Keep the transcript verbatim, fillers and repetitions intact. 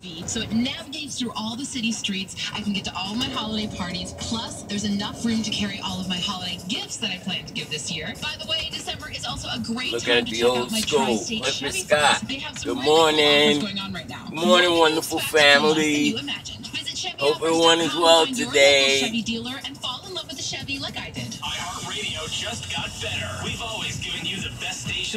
So it navigates through all the city streets. I can get to all my holiday parties. Plus, there's enough room to carry all of my holiday gifts that I plan to give this year. By the way, December is also a great Look time at to the check old out my school. tri-state Clifford Chevy Scott. They have some Good really cool morning. offers going on right now. Good morning, Nothing wonderful less less family. than you imagine. Visit Chevy Hope Offers everyone dot is com well to find your today. local Chevy dealer and fall in love with a Chevy like I did. iHeartRadio just got better. We've always given you the best station.